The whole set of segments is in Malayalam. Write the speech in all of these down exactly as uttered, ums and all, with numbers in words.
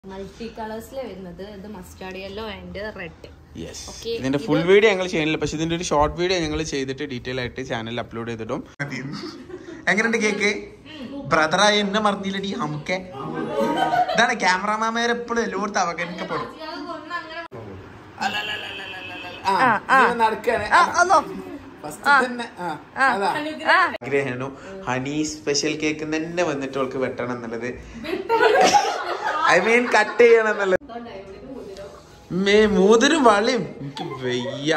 മൾട്ടി കളേഴ്സിൽ വരുന്നത് ഇത് മസ്റ്റാർഡ് യെല്ലോ ആൻഡ് റെഡ്. ഇതിന്റെ ഫുൾ വീഡിയോ ഞങ്ങൾ ചെയ്യുന്നില്ല, പക്ഷെ ഇതിന്റെ ഒരു ഷോർട്ട് വീഡിയോ ഞങ്ങൾ ചെയ്തിട്ട് ഡീറ്റെയിൽ ആയിട്ട് ചാനലിൽ അപ്ലോഡ് ചെയ്തിട്ടും. എങ്ങനെയുണ്ട് കേക്ക്? ബ്രദറായി എന്നെ മറന്നില്ലടി നമുക്ക്. ഇതാണ് ക്യാമറമാൻമാരെ എപ്പോഴും എല്ലായിടത്തും അവഗണിക്കപ്പെടും. ആഗ്രഹം ഹണി സ്പെഷ്യൽ കേക്ക് തന്നെ വന്നിട്ട് അവൾക്ക് വെട്ടണം എന്നുള്ളത്, ഐ മീൻ കട്ട് ചെയ്യണം എന്നുള്ളത്. മേ മൂതിരും വളിയും എനിക്ക് വയ്യ.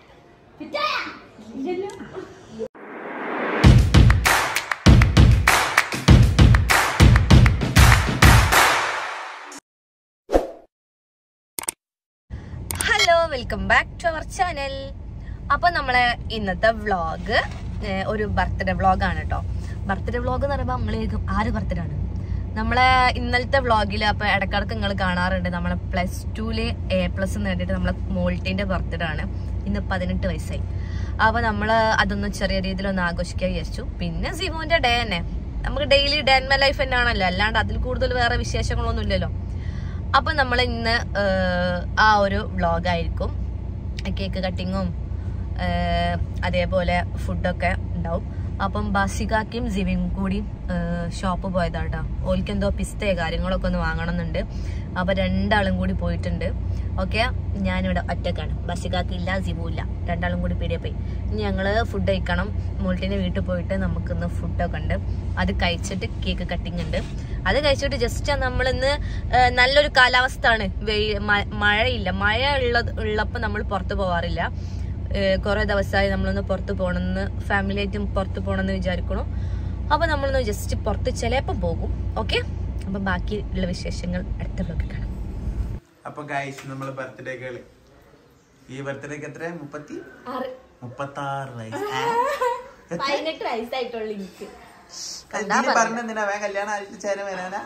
Hello, welcome back to our channel. അപ്പൊ നമ്മളെ ഇന്നത്തെ വ്ളോഗ് ഒരു ബർത്ത്ഡേ വ്ളോഗാണ് കേട്ടോ. ബർത്ത്ഡേ വ്ളോഗ് എന്ന് പറയുമ്പോൾ നമ്മളേക്കും ആര് ബർത്ത്ഡേ ആണ് നമ്മളെ ഇന്നലത്തെ വ്ളോഗിൽ. അപ്പൊ ഇടക്കിടക്ക് നിങ്ങൾ കാണാറുണ്ട് നമ്മളെ പ്ലസ് ടുവില് എ പ്ലസ് നേടിയിട്ട് നമ്മളെ മോൾട്ടിന്റെ ബർത്ത്ഡേ ആണ്. ഇന്ന് പതിനെട്ട് വയസ്സായി. അപ്പൊ നമ്മള് അതൊന്ന് ചെറിയ രീതിയിൽ ഒന്ന് ആഘോഷിക്കാൻ വിചാരിച്ചു. പിന്നെ സിമോന്റെ ഡേ തന്നെ, നമുക്ക് daily day and my life തന്നെയാണല്ലോ, അല്ലാണ്ട് അതിൽ കൂടുതൽ വേറെ വിശേഷങ്ങളൊന്നും ഇല്ലല്ലോ. അപ്പൊ നമ്മൾ ഇന്ന് ആ ഒരു വ്ളോഗായിരിക്കും. കേക്ക് കട്ടിങ്ങും അതേപോലെ ഫുഡൊക്കെ ഉണ്ടാവും. അപ്പം ബാസികാക്കും ജിവിയും കൂടി ഷോപ്പ് പോയതാട്ടോ. ഓൽക്ക് എന്തോ പിസ്തയോ കാര്യങ്ങളൊക്കെ ഒന്ന് വാങ്ങണമെന്നുണ്ട്. അപ്പൊ രണ്ടാളും കൂടി പോയിട്ടുണ്ട്. ഓക്കെ, ഞാനിവിടെ ഒറ്റക്കാണ്, ബാസികാക്ക് ഇല്ല, ജിവു ഇല്ല, രണ്ടാളും കൂടി പീടിയെ പോയി. ഇനി ഞങ്ങള് ഫുഡ് കഴിക്കണം. മോൾട്ടിന്റെ വീട്ടിൽ പോയിട്ട് നമുക്കിന്ന് ഫുഡൊക്കെ ഉണ്ട്. അത് കഴിച്ചിട്ട് കേക്ക് കട്ടിങ് ഉണ്ട്. അത് കഴിച്ചിട്ട് ജസ്റ്റ് നമ്മളിന്ന് നല്ലൊരു കാലാവസ്ഥ ആണ്, മഴയില്ല. മഴ ഉള്ളത് ഉള്ളപ്പോൾ നമ്മൾ പുറത്ത് പോവാറില്ല. കുറെ ദിവസമായി നമ്മളൊന്ന് പുറത്ത് പോകണമെന്ന്, ഫാമിലി ആയിട്ടും പുറത്ത് പോകണമെന്ന് വിചാരിക്കണു. അപ്പൊ നമ്മളൊന്ന് ജസ്റ്റ് പുറത്ത് ചിലപ്പോൾ പോകും. ഓക്കെ, അപ്പൊ ബാക്കി ഉള്ള വിശേഷങ്ങൾ അടുത്ത വ്ളോഗിൽ കാണാം. അപ്പൊ ഗൈസ്, നമ്മള് ബർത്ത്ഡേകള് ഈ ബർത്ത്ഡേക്ക് എത്ര? മുപ്പത്തി മുപ്പത്തി ആറ് വയസ്സ് പതിനെട്ട് വയസ്സായിട്ടുള്ള എനിക്ക് പറഞ്ഞെന്തിനാ വേ കല്യാണം ആയിട്ട് ചേരാൻ വരാനാ?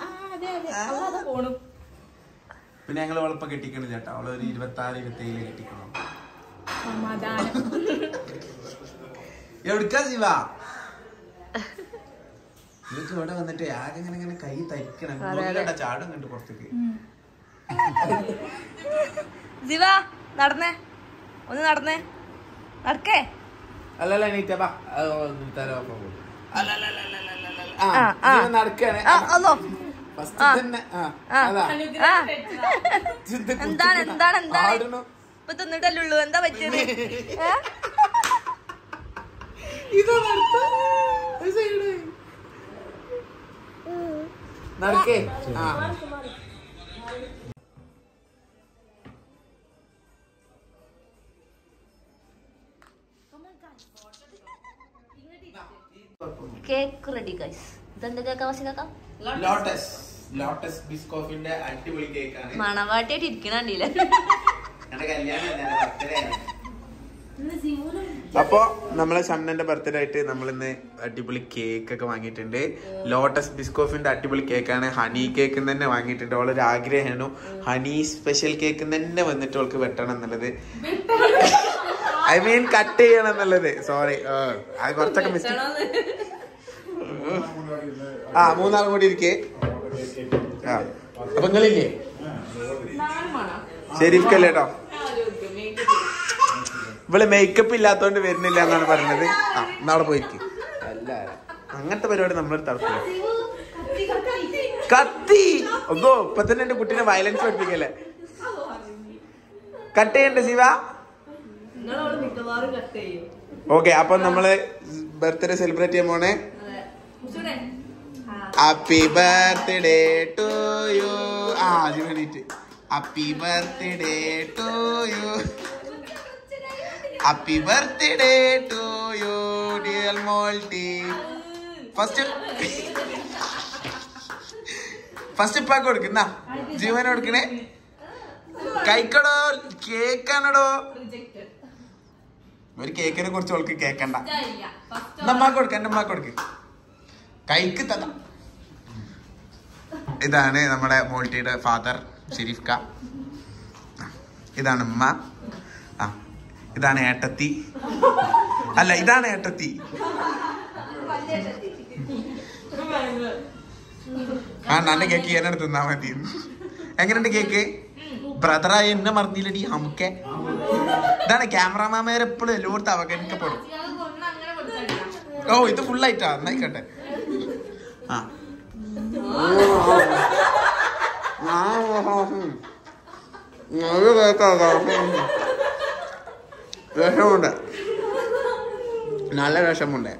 പിന്നെ ഞങ്ങള് അവളിപ്പോ കെട്ടിക്കണില്ല കേട്ടോ. അവള് ഒരു ഇരുപത്തി ആറ് ഇരുപത്തി ഏഴില് കെട്ടിക്കണം. എവിടുക്കാ ശിവാ? നിങ്ങൾക്ക് ഇവിടെ വന്നിട്ട് ആകെ ഇങ്ങനെ ഇങ്ങനെ കൈ തരിക്കണം. ചാടും കണ്ടു പുറത്തേക്ക്. ശിവ നടന്നേ, ഒന്ന് നടന്നേ, നടക്കേ. അല്ലല്ല നീറ്റാ നടക്കാണ്. എന്താണ് എന്താണ് എന്താണ് ഇപ്പൊ തിന്നിട്ടല്ലുള്ളൂ, എന്താ പറ്റിയത്? നടക്കേ. Cake ready guys. ഇതെന്താ കേക്കാ വാസികാക്ക? ലോട്ടസ് ലോട്ടസ് ബിസ്കോഫിന്റെ അടിപൊളി കേക്കാണ്. മണവാട്ടിയായിട്ട് ഇരിക്കണില്ല. അപ്പൊ നമ്മളെ ഷംനന്റെ ബർത്ത്ഡേ ആയിട്ട് നമ്മളിന്ന് അടിപൊളി കേക്ക് ഒക്കെ വാങ്ങിയിട്ടുണ്ട്. ലോട്ടസ് ബിസ്കോഫിന്റെ അടിപൊളി കേക്കാണ്. ഹണി കേക്ക് തന്നെ വാങ്ങിയിട്ടുണ്ട്. അവളൊരു ആഗ്രഹമാണ് ഹണി സ്പെഷ്യൽ കേക്ക് തന്നെ വന്നിട്ട് അവൾക്ക് വെട്ടണം എന്നുള്ളത്, ഐ മീൻ കട്ട് ചെയ്യണം എന്നുള്ളത്. സോറി, അത് കുറച്ചൊക്കെ മിസ്റ്റേക്ക്. ആ മൂന്നാളും കൂടി ഇരിക്കേ. ആ അപ്പൊ നിങ്ങളില്ലേ? ശരിക്കല്ലേ കേട്ടോ, ഇവള് മേക്കപ്പ് ഇല്ലാത്തോണ്ട് വരുന്നില്ല എന്നാണ് പറഞ്ഞത്. ആ നാളെ പോയിരിക്കും. അല്ല അങ്ങനത്തെ പരിപാടി നമ്മളൊരു തടസ്സം. കത്തി ഒന്നോ ഇപ്പൊ തന്നെ എന്റെ കുട്ടീനെ വയലൻസ് പഠിപ്പിക്കല്ലേ. കട്ട് ചെയ്യണ്ടേ ശിവ? ഓക്കെ, അപ്പൊ നമ്മള് ബർത്ത്ഡേ സെലിബ്രേറ്റ് ചെയ്യാൻ പോണേ. Happy birthday to you. ആ വേണ്ടിട്ട് happy birthday to you. Happy birthday to you dear Molty. First first ഇപ്പൊ കൊടുക്കുന്ന ജീവന കൊടുക്കണേ. കഴിക്കടോ, കേക്കാണടോ. ഒരു കേക്കിനെ കുറിച്ച് അവൾക്ക് കേക്കണ്ട. നമ്മക്ക് കൊടുക്ക, എന്റെ അമ്മക്ക് കൊടുക്ക്. കൈക്ക് തന്ന. ഇതാണ് നമ്മുടെ മോൾട്ടിയുടെ ഫാദർ ഷെരീഫ് ക. ഇതാണ് ഉമ്മ. ആ ഇതാണ് ഏട്ടത്തി. അല്ല ഇതാണ് ഏട്ടത്തി. ആ നന്നെ കേക്ക് എന്നെ തിന്നാ മതി. എങ്ങനെയുണ്ട് കേക്ക്? ബ്രദറായി എന്നെ മറന്നില്ലടി നമുക്ക്. ഇതാണ് ക്യാമറാമാൻമാരെ എപ്പോഴും എല്ലായിടത്തും അവഗണിക്കപ്പെടും. ഓ ഇത് ഫുള്ളായിട്ടാ, എന്നായിക്കട്ടെ. ആ വിഷമുണ്ട്, നല്ല വിഷമുണ്ട്.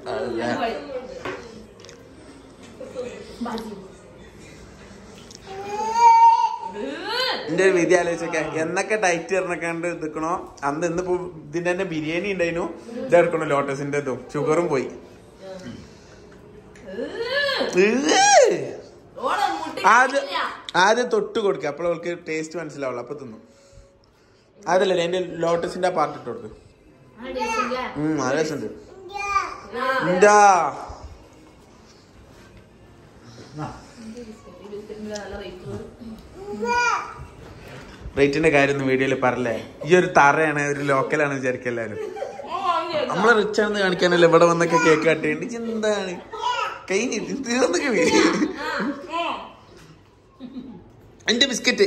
എന്റെ ഒരു വിധി ആലോചിച്ചൊക്കെ എന്നൊക്കെ ഡയറ്റ് ഇറങ്ങാണ്ട് നിൽക്കണോ അന്ന് ഇന്നിപ്പോ ഇതിന്റെ തന്നെ ബിരിയാണി ഉണ്ടായിരുന്നു. ഇതെടുക്കണോ ലോട്ടസിന്റെ ഇതും ഷുഗറും പോയി. ആദ്യം ആദ്യം തൊട്ട് കൊടുക്കുക, അപ്പോൾ അവൾക്ക് ടേസ്റ്റ് മനസ്സിലാവുള്ളൂ, അപ്പൊ തിന്നു. അതല്ലേ എന്റെ ലോട്ടസിന്റെ ആ പാർട്ട് ഇട്ട് കൊടുക്കും. നല്ല രസമുണ്ട്. എന്താ റേറ്റിന്റെ കാര്യം ഒന്നും വീഡിയോയിൽ പറഞ്ഞേ. ഈ ഒരു തറയാണ്, ഒരു ലോക്കലാണ് വിചാരിക്കുക എല്ലാരും. നമ്മളെ റിച്ച് ആണെന്ന് കാണിക്കാനല്ലേ ഇവിടെ വന്നൊക്കെ കേക്ക് കട്ടേണ്ടി. എന്താണ് കഴിഞ്ഞ തീർന്നൊക്കെ എന്റെ ബിസ്ക്കറ്റ്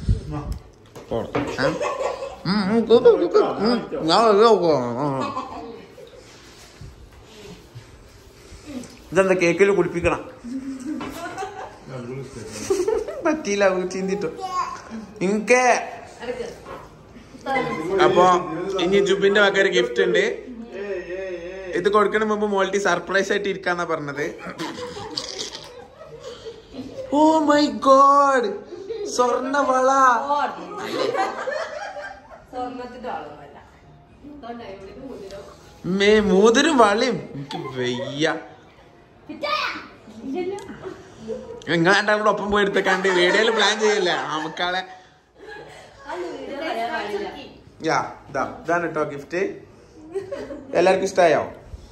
ഇതെന്താ കേക്കിൽ കുടിപ്പിക്കണം പറ്റിയില്ല ചിന്തിട്ടോ ഇൻകെ. അപ്പൊ ഇനി ജുബിന്റെ വക ഒരു ഗിഫ്റ്റ് ഉണ്ട്. ഇത് കൊടുക്കണ മുമ്പ് മോൾട്ടി സർപ്രൈസ് ആയിട്ട് ഇരിക്കാന്നാ പറഞ്ഞത്. ഓ മൈ ഗോഡ്, സ്വർണ്ണ വള. മേ മോതിരം വളയും എനിക്ക് വയ്യ. നിങ്ങളെ കൂടെ ഒപ്പം പോയി എടുത്തേക്കാണ്ട് വീഡിയോയിൽ പ്ലാൻ ചെയ്യില്ല നമുക്കാളെ. ഇതാണ് കേട്ടോ ഗിഫ്റ്റ്. എല്ലാവർക്കും ഇഷ്ടായോ?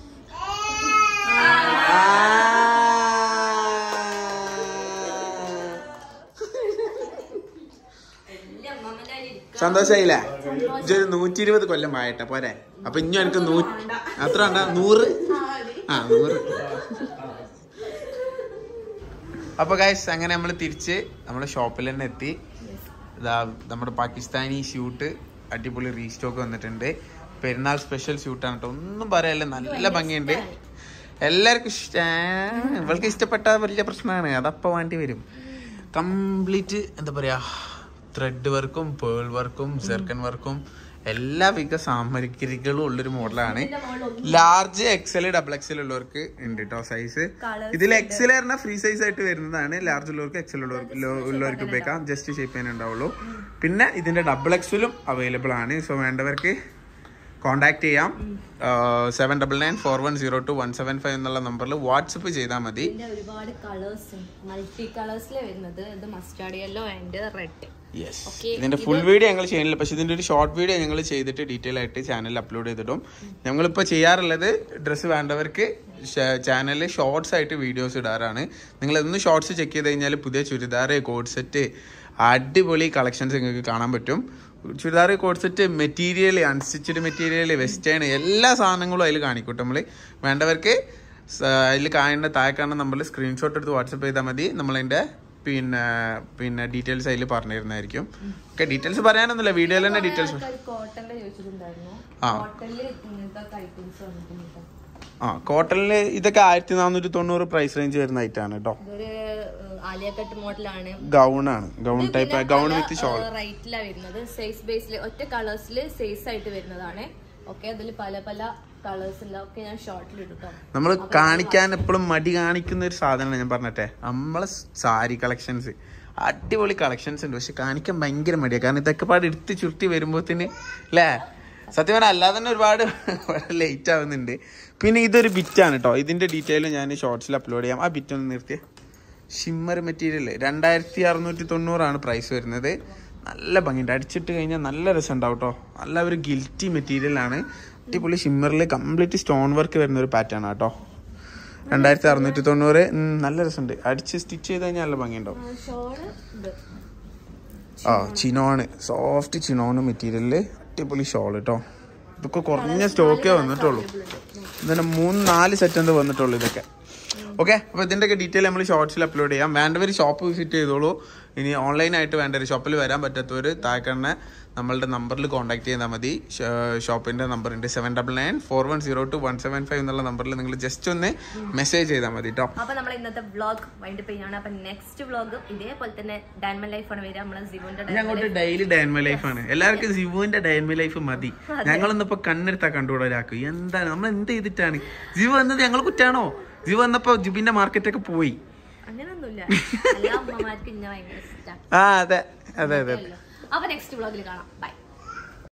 സന്തോഷായില്ലേ? ഇതൊരു നൂറ്റി ഇരുപത് കൊല്ലം ആയിട്ട പോരെ. അപ്പൊ ഇനി എനിക്ക് നൂ അത്ര ഉണ്ടാ നൂറ് ആ നൂറ്. അപ്പൊ ഗൈസ് അങ്ങനെ നമ്മള് തിരിച്ച് നമ്മുടെ ഷോപ്പിൽ തന്നെ എത്തി. ഇതാ നമ്മുടെ പാകിസ്ഥാനി ഷൂട്ട് അടിപൊളി റീസ്റ്റോക്ക് വന്നിട്ടുണ്ട്. പെരുന്നാൾ സ്പെഷ്യൽ ഷൂട്ടാണ് കേട്ടോ, ഒന്നും പറയാല്ല, നല്ല ഭംഗിയുണ്ട്. എല്ലാവർക്കും ഇഷ്ടം. ഇവൾക്ക് ഇഷ്ടപ്പെട്ട വലിയ പ്രശ്നമാണ്, അതപ്പോ വേണ്ടി വരും. കംപ്ലീറ്റ് എന്താ പറയാ ത്രെഡ് വർക്കും പേൾ വർക്കും സെർക്കൻ വർക്കും എല്ലാവിധ സാമഗ്രികളും ഉള്ളൊരു മോഡലാണ്. ലാർജ് എക്സൽ ഡബിൾ എക്സൽ ഉള്ളവർക്ക് ഉണ്ട് കേട്ടോ സൈസ്. ഇതിൽ എക്സൽ പറഞ്ഞാൽ ഫ്രീ സൈസ് ആയിട്ട് വരുന്നതാണ്. ലാർജ് ഉള്ളവർക്ക് എക്സൽ ഉള്ളവർക്ക് ഉള്ളവർക്ക് ഉപയോഗിക്കാം, ജസ്റ്റ് ഷേപ്പ് ചെയ്യാൻ ഉണ്ടാവുള്ളൂ. പിന്നെ ഇതിന്റെ ഡബിൾ എക്സലും അവൈലബിൾ ആണ്. സോ വേണ്ടവർക്ക് കോണ്ടാക്ട് ചെയ്യാം. Seven double nine four one zero two one seven five എന്നുള്ള നമ്പറിൽ വാട്സപ്പ് ചെയ്താൽ മതി. ഒരുപാട് കളേഴ്സ് മൾട്ടി കളേഴ്സിൽ വരുന്നത്. ഇത് മസ്റ്റാർഡ് യെല്ലോ ആൻഡ് റെഡ്. ഇതിന്റെ ഫുൾ വീഡിയോ ഞങ്ങൾ ചെയ്യുന്നില്ല, പക്ഷെ ഇതിന്റെ ഒരു ഷോർട്ട് വീഡിയോ ഞങ്ങൾ ചെയ്തിട്ട് ഡീറ്റെയിൽ ആയിട്ട് ചാനലിൽ അപ്ലോഡ് ചെയ്തിടും. ഞങ്ങളിപ്പോൾ ചെയ്യാറുള്ളത് ഡ്രസ്സ് വേണ്ടവർക്ക് ചാനലിൽ ഷോർട്സ് ആയിട്ട് വീഡിയോസ് ഇടാറാണ്. നിങ്ങൾ ഇന്ന് ഷോർട്സ് ചെക്ക് ചെയ്ത് കഴിഞ്ഞാൽ പുതിയ ചുരിദാർ കോഡ് സെറ്റ് അടിപൊളി കളക്ഷൻസ് നിങ്ങൾക്ക് കാണാൻ പറ്റും. Churidar coord set material unstitched material western എല്ലാ സാധനങ്ങളും അതിൽ കാണിക്കൂട്ടും. നമ്മൾ വേണ്ടവർക്ക് അതിൽ കാണേണ്ട താഴെ കാണുന്ന നമ്പറിൽ സ്ക്രീൻഷോട്ട് എടുത്ത് വാട്സപ്പ് ചെയ്താൽ മതി. നമ്മളതിൻ്റെ പിന്നെ പിന്നെ ഡീറ്റെയിൽസ് അതിൽ പറഞ്ഞു തരുന്നതായിരിക്കും. ഓക്കെ, ഡീറ്റെയിൽസ് പറയാനൊന്നുമില്ല, വീഡിയോയിൽ തന്നെ ഡീറ്റെയിൽസ്. ആ കോട്ടണില് ഇതൊക്കെ ആയിരത്തി നാനൂറ്റി തൊണ്ണൂറ് പ്രൈസ് റേഞ്ച് വരുന്ന ഐറ്റാണ് കേട്ടോ. ഗൗൺ ആണ്, gown type gown with shawl റൈറ്റിലാണ് വരുന്നത്. സൈസ് ബേസിൽ ഒറ്റ കളേഴ്സിൽ സൈസ് ആയിട്ട് വരുന്നതാണ്. ഓക്കെ, അതിൽ പല പല കളേഴ്സ് ഒക്കെ ഞാൻ ഷോർട്ടിൽ ഇട്ടോ. നമ്മൾ കാണിക്കാൻ എപ്പോഴും മടി കാണിക്കുന്ന ഒരു സാധനമാണ് ഞാൻ പറഞ്ഞട്ടെ. നമ്മളെ സാരി കളക്ഷൻസ് അടിപൊളി കളക്ഷൻസ് ഉണ്ട്, പക്ഷെ കാണിക്കാൻ ഭയങ്കര മടിയാണ്. കാരണം ഇതൊക്കെ പാട് എടുത്ത് ചുരുട്ടി വരുമ്പോഴത്തേന് അല്ലേ, സത്യം പറഞ്ഞാൽ അല്ലാതെ തന്നെ ഒരുപാട് ലേറ്റ് ആവുന്നുണ്ട്. പിന്നെ ഇതൊരു ബിറ്റാണ് കേട്ടോ, ഇതിന്റെ ഡീറ്റെയിൽ ഞാൻ ഷോർട്സിൽ അപ്ലോഡ് ചെയ്യാം. ആ ബിറ്റ് ഒന്ന് നിർത്തിയ ഷിമ്മർ മെറ്റീരിയൽ രണ്ടായിരത്തി അറുന്നൂറ്റി തൊണ്ണൂറാണ് പ്രൈസ് വരുന്നത്. നല്ല ഭംഗിയുണ്ട്, അടിച്ചിട്ട് കഴിഞ്ഞാൽ നല്ല രസം ഉണ്ടാവും കേട്ടോ. നല്ല ഒരു ഗിൽറ്റി മെറ്റീരിയലാണ്, അടിപൊളി ഷിമ്മറിൽ കംപ്ലീറ്റ് സ്റ്റോൺ വർക്ക് വരുന്ന ഒരു പാറ്റേൺ കേട്ടോ. രണ്ടായിരത്തി അറുന്നൂറ്റി തൊണ്ണൂറ് നല്ല രസമുണ്ട്, അടിച്ച് സ്റ്റിച്ച് ചെയ്ത് കഴിഞ്ഞാൽ നല്ല ഭംഗിയുണ്ടാവും. ആ ചിനോണ്, സോഫ്റ്റ് ചിനോണ് മെറ്റീരിയലില് അടിപൊളി ഷോൾ കേട്ടോ. ഇതൊക്കെ കുറഞ്ഞ സ്റ്റോക്കേ വന്നിട്ടുള്ളൂ, ഇതിന് മൂന്ന് നാല് സെറ്റ് എന്ത് വന്നിട്ടുള്ളൂ ഇതൊക്കെ. ഓക്കെ, അപ്പോൾ ഇതിൻ്റെയൊക്കെ ഡീറ്റെയിൽ നമ്മൾ ഷോർട്സിൽ അപ്ലോഡ് ചെയ്യാം. വേണ്ടവർ ഷോപ്പ് വിസിറ്റ് ചെയ്തോളൂ. ഇനി ഓൺലൈനായിട്ട് വേണ്ട ഒരു ഷോപ്പിൽ വരാൻ പറ്റാത്തവർ താഴെ നമ്മളുടെ നമ്പറിൽ കോൺടാക്ട് ചെയ്താൽ മതി. ഷോപ്പിൻ്റെ നമ്പറുണ്ട് seven double nine four one zero two one seven five എന്നുള്ള നമ്പറിൽ നിങ്ങൾ ജസ്റ്റ് ഒന്ന് മെസ്സേജ് ചെയ്താൽ മതി കേട്ടോ. അപ്പോൾ നമ്മൾ ഇന്നത്തെ വ്ളോഗ് വൈൻഡപ്പ് ചെയ്യാണ്. അപ്പം നെക്സ്റ്റ് വ്ളോഗ് ഇതേപോലെ തന്നെ ഡാൻമൽ ലൈഫാണ് വരിക. നമ്മളെ സിവുവിൻ്റെ ഞങ്ങളുടെ ഡെയിലി ഡാൻമൽ ലൈഫാണ്. എല്ലാവർക്കും സിവുവിന്റെ ഡാൻമൽ ലൈഫ് മതി. ഞങ്ങളൊന്നിപ്പോ കണ്ണെടുത്താ കണ്ടുകൂടലാക്കും. എന്താണ് നമ്മൾ എന്ത് ചെയ്തിട്ടാണ് ജിവു വന്നത്? ഞങ്ങൾ കുറ്റാണോ? ജിവു വന്നപ്പോ ജിബിന്റെ മാർക്കറ്റൊക്കെ പോയി. അങ്ങനൊന്നുമില്ല, എല്ലാ അമ്മമാർക്കും ഇന്ന ഭയങ്കര ഇഷ്ടമാണ്. ആ അതെ അതെ അതെ. അപ്പൊ നെക്സ്റ്റ് വ്ളോഗിൽ കാണാം. ബൈ.